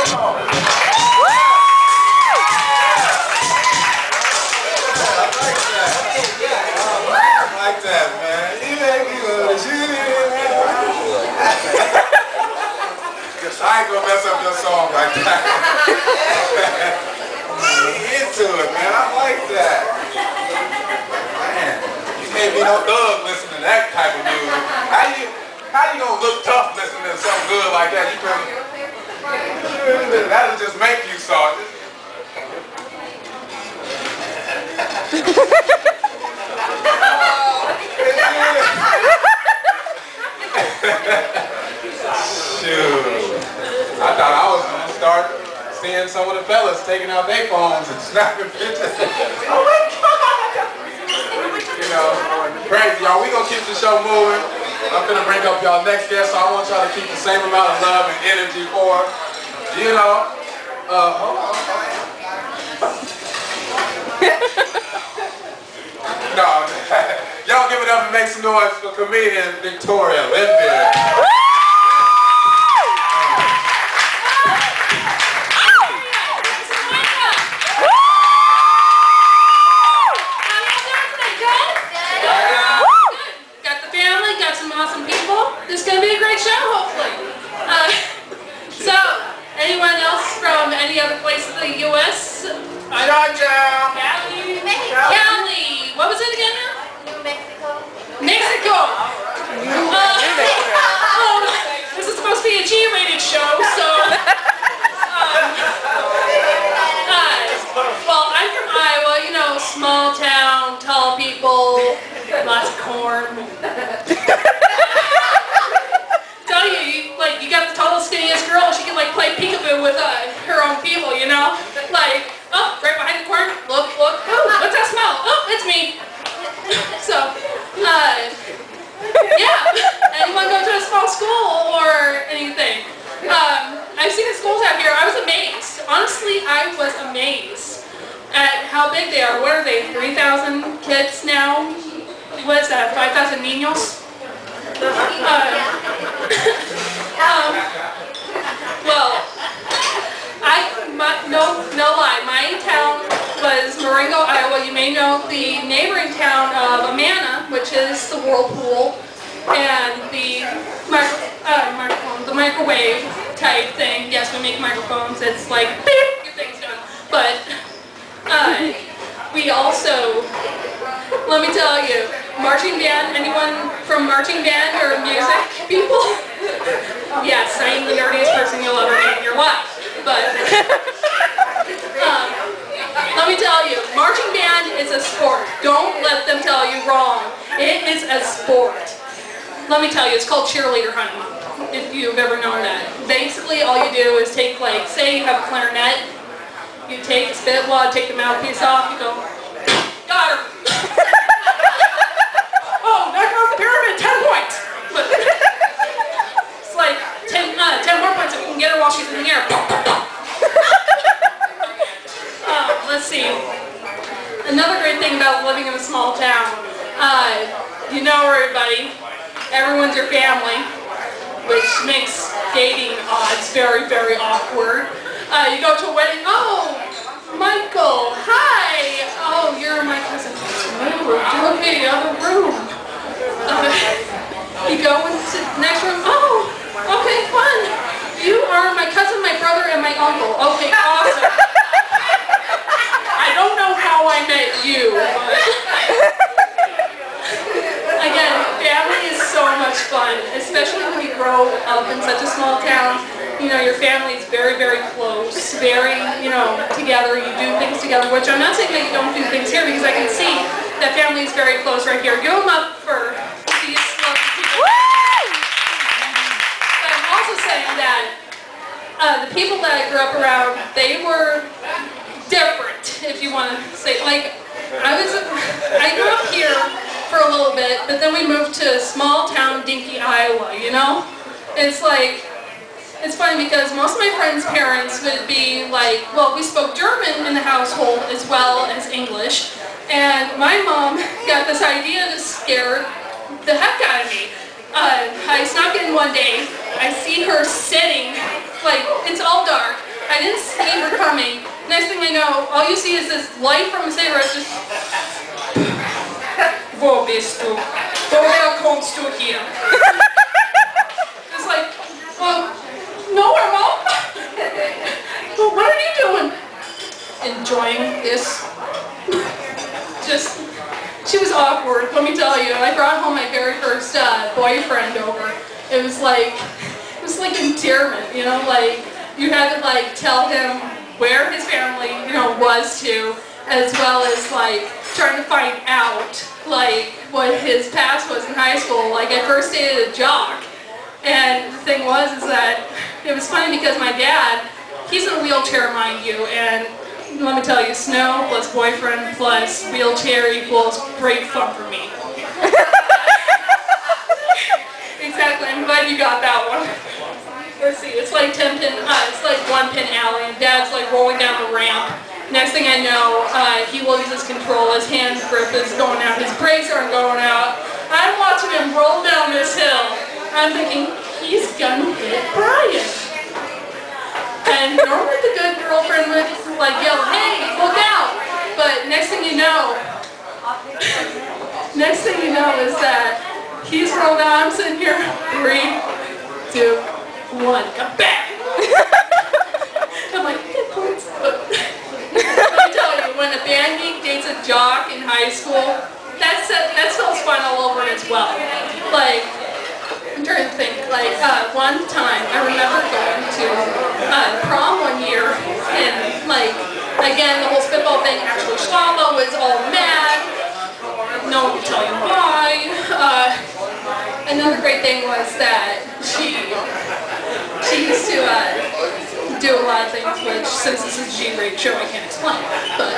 Like that, man. You make me wanna shoot it. I ain't gonna mess up your song like that. Into it, man. I like that. Man, you can't be no thug listening to that type of music. How you gonna look tough listening to something good like that? That'll just make you salty. Shoot. I thought I was going to start seeing some of the fellas taking out their phones and snapping pictures. Oh my God! You know, crazy, y'all. We going to keep the show moving. I'm going to bring up y'all next guest, so I want y'all to keep the same amount of love and energy for, you know, hold on. No, y'all give it up and make some noise for comedian Victoria Linfield. This is going to be a great show, hopefully. So, anyone else from any other place in the U.S.? Georgia. Cali. Cali. What was it again now? New Mexico. Mexico. This is supposed to be a G-rated show, so. Well, I'm from Iowa. You know, small town, tall people, lots of corn. You got the tallest, skinniest girl, she can like play peekaboo with her own people, you know? Like, oh, right behind the corner, look, oh, what's that smell? Oh, it's me. So, yeah. Anyone go to a small school or anything? I've seen the schools out here. I was amazed. Honestly, I was amazed at how big they are. What are they, 3,000 kids now? What is that, 5,000 niños? Well, no lie, my town was Marengo, Iowa. You may know the neighboring town of Amana, which is the whirlpool and the microwave type thing. Yes, we make microphones. It's like, beep, your thing's done. But we also, let me tell you, marching band, anyone from marching band or music people? Yes, I am the nerdiest person you'll ever meet in your life. But let me tell you, marching band is a sport. Don't let them tell you wrong. It is a sport. Let me tell you, it's called cheerleader hunting, if you've ever known that. Basically, all you do is take, like, say you have a clarinet, you take a spit wad, take the mouthpiece off, you go, got her. Oh, knock off the pyramid, 10 points. But it's like 10 more points if we can get her while she's in the air. Let's see. Another great thing about living in a small town, you know everybody. Everyone's your family, which makes dating odds very, very awkward. You go to a wedding, oh, Michael, hi. Oh, you're my cousin. Okay, other room. You go into the next room, oh, okay, fun. You are my cousin, my brother, and my uncle. Okay, awesome. I don't know how I met you, but again, family is so much fun, especially when you grow up in such a small town. You know, your family is very, very close, very, you know, together. You do things together, which I'm not saying that you don't do things here, because I can see that family is very close right here. Give them up for these lovely people. But I'm also saying that the people that I grew up around, they were different, if you want to say. Like, I grew up here for a little bit, but then we moved to small town Dinky, Iowa, you know? It's like, it's funny because most of my friends' parents would be like, well, we spoke German in the household as well as English, and my mom got this idea to scare the heck out of me. I snuck in one day, I see her sitting, like, it's all dark, I didn't see her coming. Next thing I know, all you see is this light from a cigarette just... Wo bist du? Woher kommst du hier? It's like, nowhere, Mom. Well, what are you doing? Enjoying this. She was awkward, let me tell you. I brought home my very first boyfriend over. It was like endearment, you know, like you had to like tell him where his family, you know, was to, as well as like trying to find out like what his past was in high school. Like I first dated a jock, and the thing was is that it was funny because my dad, he's in a wheelchair, mind you, and let me tell you, snow plus boyfriend plus wheelchair equals great fun for me. Exactly, I'm glad you got that one. Let's see, it's like 10-pin, it's like 1-pin alley, and Dad's like rolling down the ramp. Next thing I know, he loses control, his hand grip is going out, his brakes aren't going out. I'm watching him roll down this hill. I'm thinking, he's gonna hit Brian. And normally the good girlfriend would like yell, hey, look out! But next thing you know is that he's rolled out, I'm sitting here, 3, 2, 1, come back! I'm like, let me tell you, when a band geek dates a jock in high school, that spells fun all over it as well. Like, I'm trying to think, like, one time, I remember going to prom one year, and, like, again, the whole spitball thing, actually, Schlava was all mad, no one could tell you why. Another great thing was that she used to do a lot of things, which, since this is a G-rated show, I can't explain, but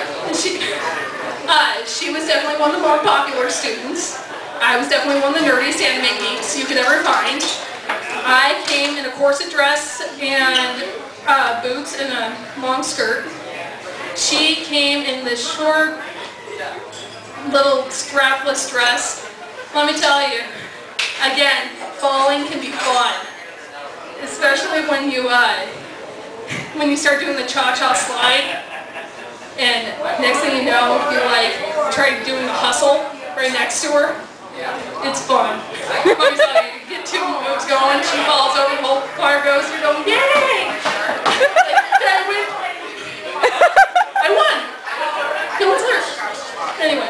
she was definitely one of the more popular students. I was definitely one of the nerdiest anime geeks you could ever find. I came in a corset dress and boots and a long skirt. She came in this short, little strapless dress. Let me tell you, again, falling can be fun, especially when you start doing the cha-cha slide. And next thing you know, you like try doing the hustle right next to her. It's fun. Let me tell you, you get 2 moves going, she falls over, the whole car goes, you're going, yay! Like, did I win? I won! It was her. Anyway.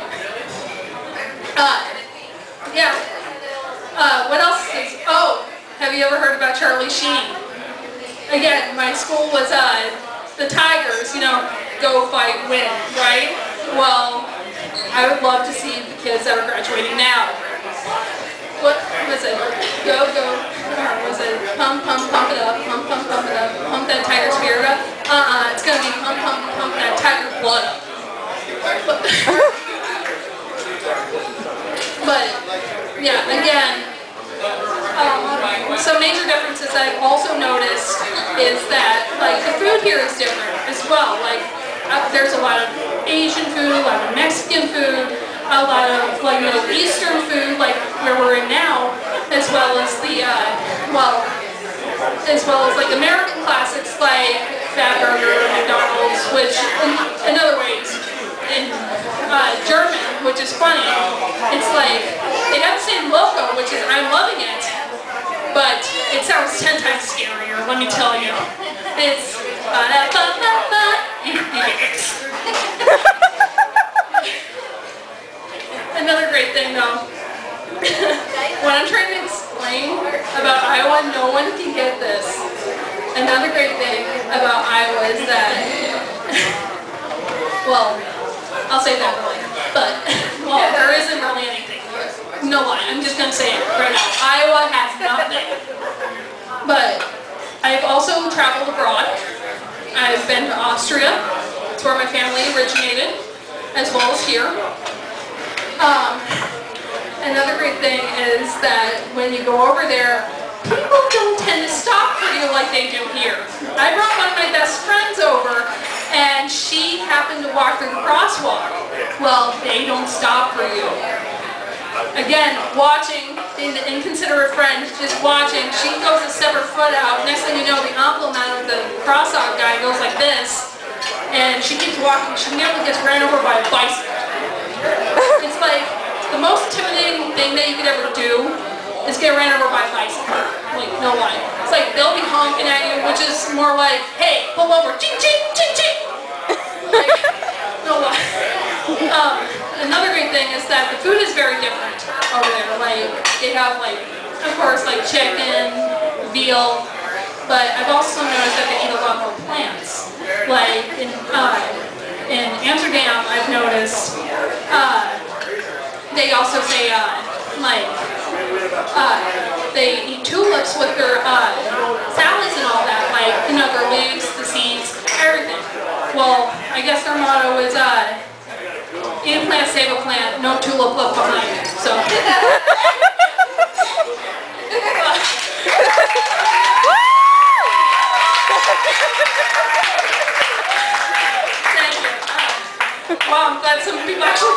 Yeah. What else is, have you ever heard about Charlie Sheen? Again, my school was, the Tigers, you know, go fight, win, right? Well, I would love to see the kids that are graduating now. What was it? Go, go. Was it pump, pump, pump it up, pump, pump, pump it up, pump that tiger spirit up? It's going to be pump, pump, pump that tiger blood up. But yeah, again, some major differences I've also noticed is that, like, the food here is different as well. Like, there's a lot of Asian food, a lot of Mexican food, a lot of, like, Middle Eastern food, like where we're in now, as well as the, like American classics like Fatburger, McDonald's, which, in other ways, in German, which is funny, it's like, they have the same logo, which is, I'm loving it, but it sounds 10 times scarier, let me tell you. It's, another great thing though, when I'm trying to explain about Iowa, no one can get this. Another great thing about Iowa is that, well, I'll say that later, but, well, there isn't really anything. No lie, I'm just going to say it right now. Iowa has nothing. But I've also traveled abroad. I've been to Austria. It's where my family originated, as well as here. Another great thing is that when you go over there, people don't tend to stop for you like they do here. I brought one of my best friends over, and she happened to walk through the crosswalk. Well, they don't stop for you. again, watching, the inconsiderate friend, just watching. She goes to step her foot out. Next thing you know, the implement of the cross-out guy goes like this. And she keeps walking. She nearly gets ran over by a bicycle. It's like the most intimidating thing that you could ever do is get ran over by a bicycle. Like, no lie. It's like they'll be honking at you, which is more like, hey, pull over. Ching, ching, ching, ching. Like, no lie. Another great thing is that the food is very different over there. Like, they have, like, of course, like chicken, veal, but I've also noticed that they eat a lot more plants. Like, in Amsterdam, I've noticed, they also say, they eat tulips with their salads and all that, like, you know, their leaves, the seeds, everything. Well, I guess their motto is, eat a plant, save a plant, no tulip left behind. So. Thank you. Wow, I'm glad some people actually